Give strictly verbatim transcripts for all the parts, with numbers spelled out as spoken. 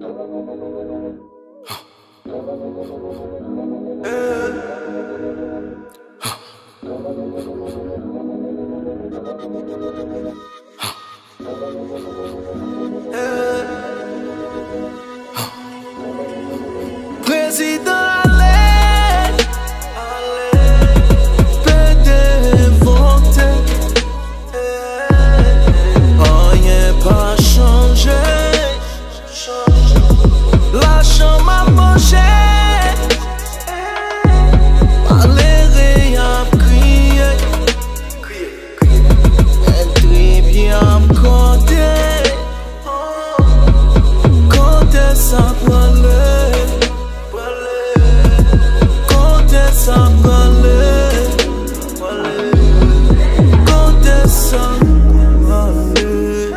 Président allez, pédé voter, rien pas changé, la chambre a mangé, allez à crier, elle tripe à me compter, compter ça prend ça valait, quand ça valait.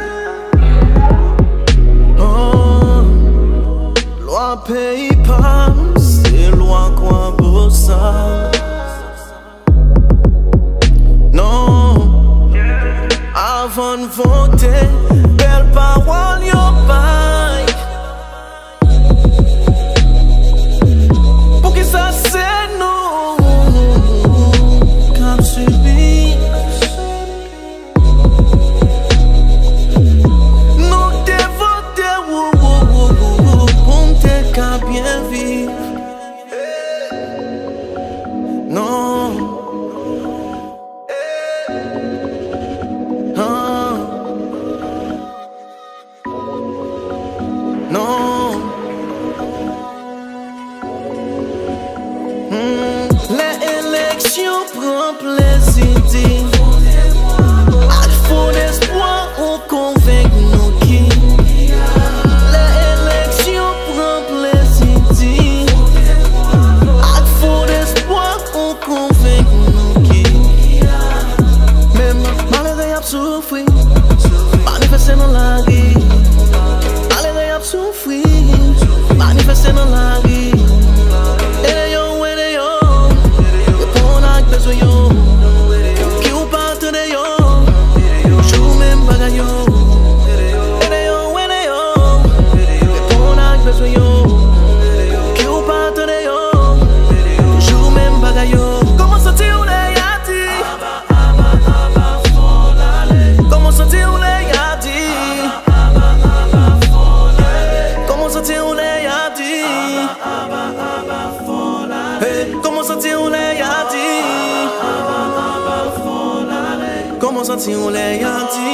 Oh, loi pays pas, c'est loi quoi beau ça. Non, avant de voter, belle parole yo bail. Pour que ça c'est bien vivre. Non. Ah. Non. Hmm. Les élections prennent plaisir. À fond d'espoir, on convainc nous qui. Souffrir, manifester dans la vie. Allez, y souffrir, manifester dans la vie. Et yo, et yo, répondre à besoin yo. Qui ou pas de yo, joue même pas yo. Et yo, et yo, répondre à besoin yo. Qui ou pas de yo, joue même pas yo. Comment ça tire les Comment ça tire ou les yadi? Comment ça tire ou les yadi? Hey, comment ça tire ou les yadi? Comment ça tire ou les yadi?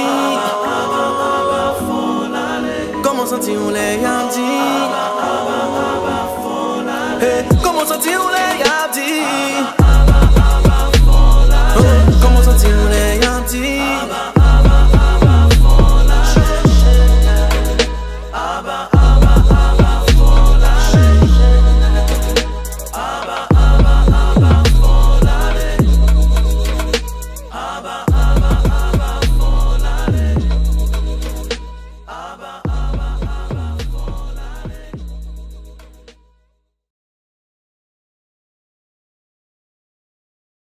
Comment ça tire ou les yadi? Hey, comment ça tire ou les yadi?